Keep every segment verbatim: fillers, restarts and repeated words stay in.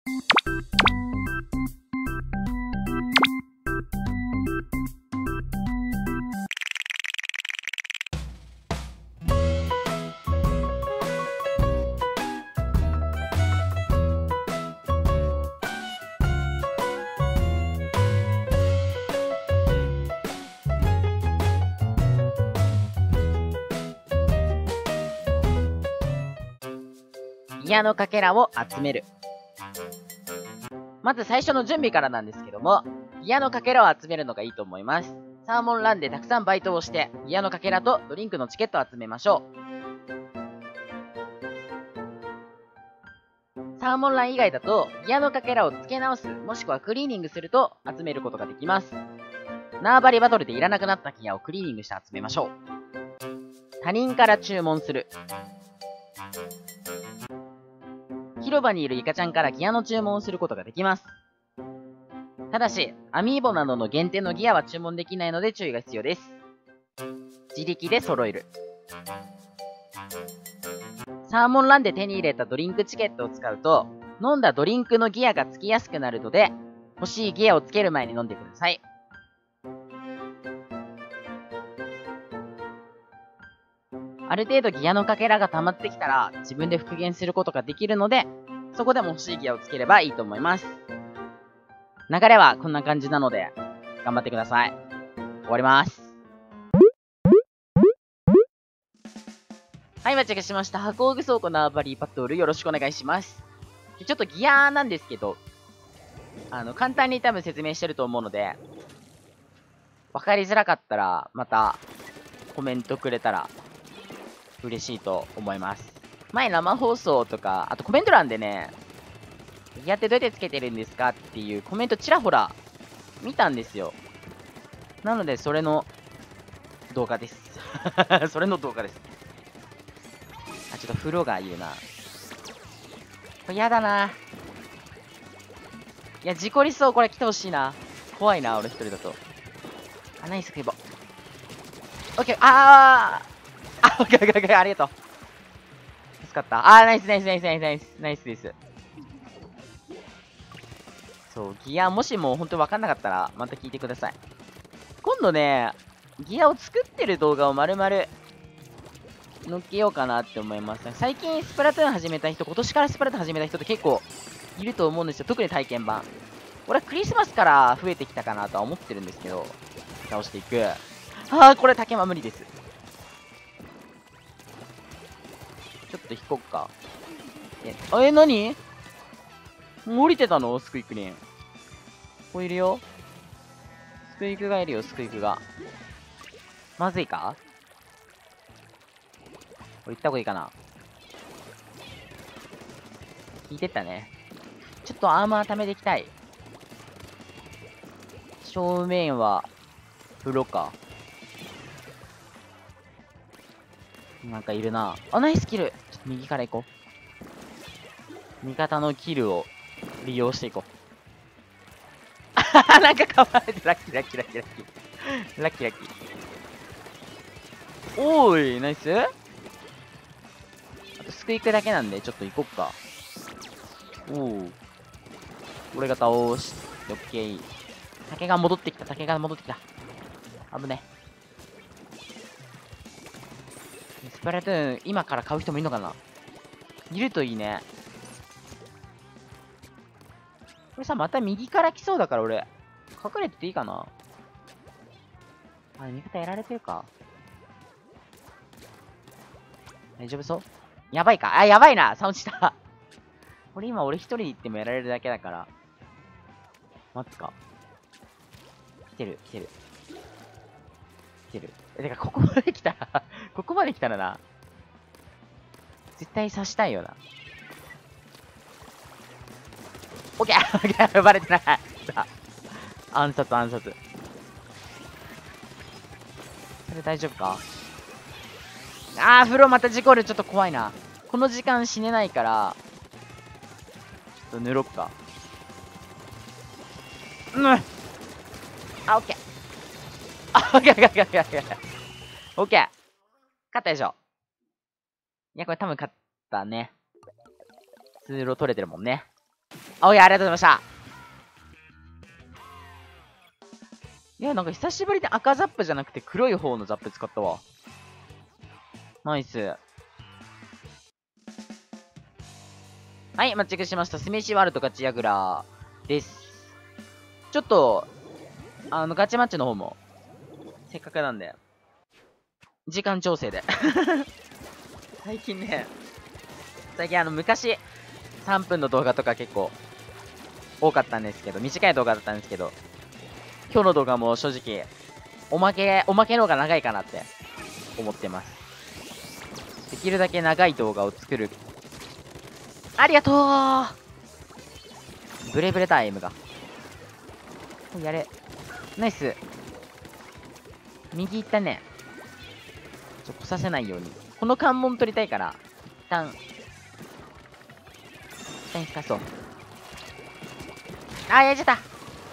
ギアのかけらを集める。まず最初の準備からなんですけども、ギアのかけらを集めるのがいいと思います。サーモンランでたくさんバイトをして、ギアのかけらとドリンクのチケットを集めましょう。サーモンラン以外だと、ギアのかけらを付け直す、もしくはクリーニングすると集めることができます。縄張りバトルでいらなくなったギアをクリーニングして集めましょう。他人から注文する。広場にいるイカちゃんからギアの注文をすることができます。ただし、アミーボなどの限定のギアは注文できないので注意が必要です。自力で揃える。サーモンランで手に入れたドリンクチケットを使うと、飲んだドリンクのギアがつきやすくなるので、欲しいギアをつける前に飲んでください。ある程度ギアのかけらが溜まってきたら、自分で復元することができるので、そこでも欲しいギアをつければいいと思います。流れはこんな感じなので、頑張ってください。終わります。はい、今チェックしました。箱具倉庫縄張りバトルよろしくお願いします。ちょっとギアなんですけど、あの、簡単に多分説明してると思うので、わかりづらかったら、また、コメントくれたら、嬉しいと思います。前生放送とか、あとコメント欄でね、ギアってどうやってつけてるんですかっていうコメントちらほら見たんですよ。なので、それの動画です。それの動画です。あ、ちょっと風呂がいるな。これやだな。いや、事故りそう。これ来てほしいな。怖いな、俺一人だと。あ、ナイスクイボ。オッケー、あーあ、オッケーオッケーオッケー、ありがとう。助かった。あー、ナイスナイスナイスナイスナイスナイスです。そう、ギア、もしも本当に分かんなかったら、また聞いてください。今度ね、ギアを作ってる動画を丸々載っけようかなって思います。最近スプラトゥーン始めた人、今年からスプラトゥーン始めた人って結構いると思うんですよ。特に体験版。俺はクリスマスから増えてきたかなとは思ってるんですけど、倒していく。あー、これ竹馬無理です。ちょっと引こっか。え、あえ、なに降りてたのスクイックリン。ここいるよ。スクイックがいるよ、スクイックが。まずいかこれ行った方がいいかな。引いてったね。ちょっとアーマー貯めていきたい。正面は、風呂か。なんかいるな。あ、ナイスキル。ちょっと右から行こう。味方のキルを利用していこう。あはは、なんかかわれてラッキーラッキーラッキーラッキー。ラッキーラッキー。おーい、ナイス。あとスクイックだけなんで、ちょっと行こっか。おお。俺が倒して、オッケー。竹が戻ってきた、竹が戻ってきた。危ね。スプラトゥーン、今から買う人もいるのかないるといいね。これさ、また右から来そうだから俺、隠れてていいかな。あ、味方やられてるか。大丈夫そうやばいか。あ、やばいな。さん落ちた。これ今俺一人で行ってもやられるだけだから。待つか。来てる、来てる。来てる。え、てか、ここまで来たら、ここまで来たらな。絶対刺したいよな。オッケーオッケーバレてない。さあ、暗殺暗殺。それ大丈夫か。あー、風呂また事故る。ちょっと怖いな。この時間死ねないから、ちょっと塗ろっか。うん。あ、オッケー。あ、オッケーオッケーオッケーオッケーオッケー。オッケー。勝ったでしょ。いや、これ多分勝ったね。通路取れてるもんね。 おい、ありがとうございました。いや、なんか久しぶりで赤ザップじゃなくて黒い方のザップ使ったわ。ナイス。はい、マッチングしました。スメシワールドガチヤグラです。ちょっと、あの、ガチマッチの方も、せっかくなんで、時間調整で。最近ね、最近あの、昔、さんぷんの動画とか結構、多かったんですけど、短い動画だったんですけど、今日の動画も正直、おまけ、おまけの方が長いかなって思ってます。できるだけ長い動画を作る。ありがとうブレブレタイムが。やれ。ナイス。右行ったね。ちょ、来させないように。この関門取りたいから、一旦、一旦引かそう。あー、やっちゃったい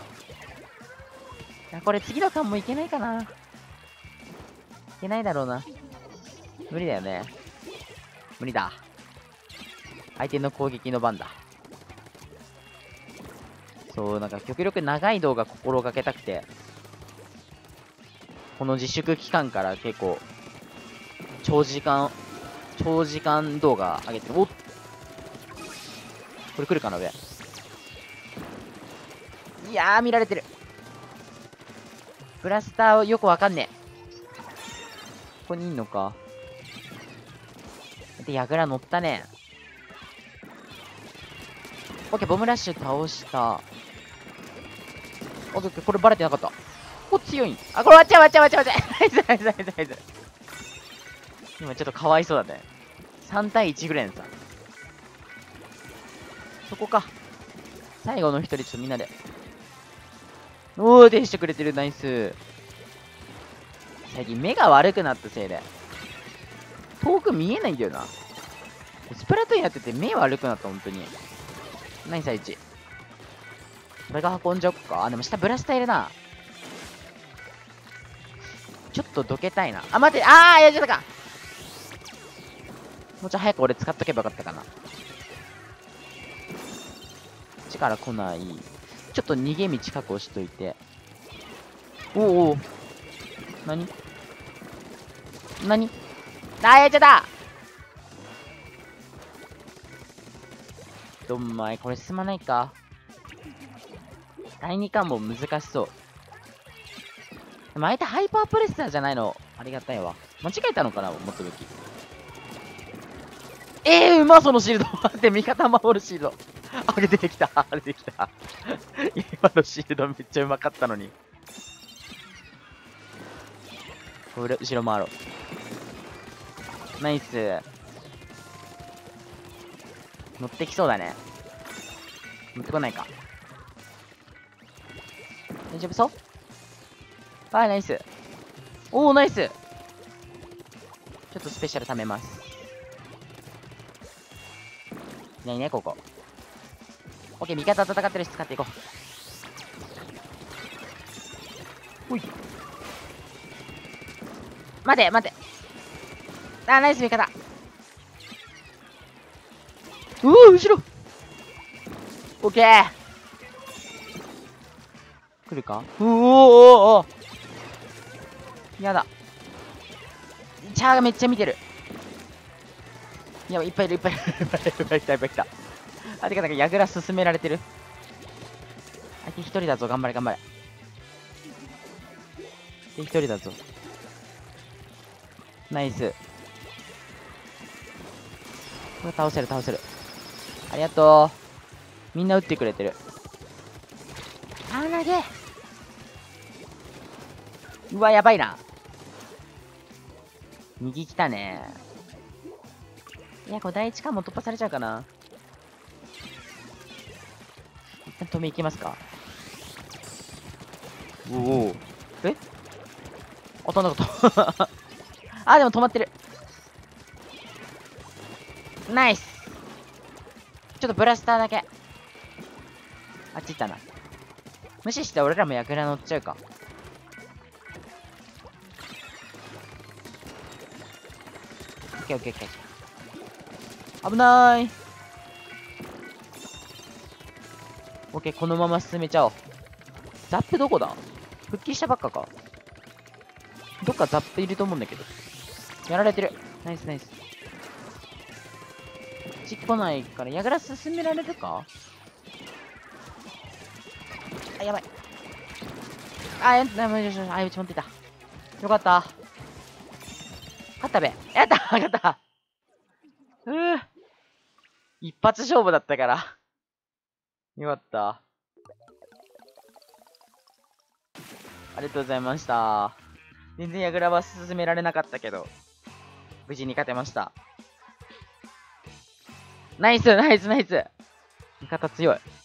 や、これ次の関門いけないかないけないだろうな。無理だよね。無理だ。相手の攻撃の番だ。そう、なんか極力長い動画心がけたくて、この自粛期間から結構、長時間、長時間動画上げてる。おっこれ来るかな、上。いやー、見られてる。ブラスターよくわかんねえ。ここにいんのか。で、ヤグラ乗ったね。オッケー、ボムラッシュ倒した。オッケー、これバレてなかった。お、強いん。あ、これ割っちゃう割っちゃう割っちゃう割っちゃう。ナイスナイスナイスナイス。今ちょっとかわいそうだね。さんたいいちぐらいのさ。そこか。最後の一人ちょっとみんなで。おー、でしてくれてる。ナイス。最近目が悪くなったせいで、遠く見えないんだよな。スプラトゥーンやってて目悪くなった、本当に。ナイスいち。これが運んじゃおっか。あ、でも下ブラスターいるな。ちょっとどけたいな。あ、待って、あー、やっちゃったか。もうちょい早く俺使っとけばよかったかな。こっちから来ない。ちょっと逃げ道確保しといて。おおお。なになにあー、やっちゃったどんまい、これ進まないか。だいに関門難しそう。でも相手ハイパープレッサーじゃないの。ありがたいわ。間違えたのかな、もっとべき。えー、うまそのシールド待って、味方守るシールド。あれ出てきた。あれ出てきた。今のシールドめっちゃうまかったのに。これ、後ろ回ろう。ナイス。乗ってきそうだね。乗ってこないか。大丈夫そうはい、ナイス。おー、ナイス。ちょっとスペシャル貯めます。いないね、ここ。オッケー、味方戦ってるし使っていこう。ほい。待て、待て。あー、ナイス味方。うおー、後ろ。オッケー。来るかうおーおーおーやだ。チャーがめっちゃ見てる。いや、いっぱいいる、いっぱいいる、いっぱいいる、いっぱい来た、いっぱい来た。あ、てか、なんか、矢倉進められてる。相手一人だぞ、頑張れ、頑張れ。で、一人だぞ。ナイス。これ倒せる、倒せる。ありがとう。みんな撃ってくれてる。あー、投げ。うわ、やばいな。右来たね。いや、これ第一関門突破されちゃうかな。一旦止めいきますか。おお。え当たんなかったあ、でも止まってる。ナイス。ちょっとブラスターだけ。あっち行ったな。無視して俺らもヤクラ乗っちゃうか。オッケーオッケーオッケー。危なーい。 オッケー、このまま進めちゃおう。ザップどこだ？復帰したばっかか。どっかザップいると思うんだけど。やられてる。ナイスナイス。こっち来ないから、矢倉進められるか？あ、やばい。あ、やだ、よしよしよし、あ、うち持ってた。よかった。勝ったべ。やった勝った。うぅ。一発勝負だったから。よかった。ありがとうございました。全然矢倉は進められなかったけど、無事に勝てました。ナイスナイスナイス味方強い。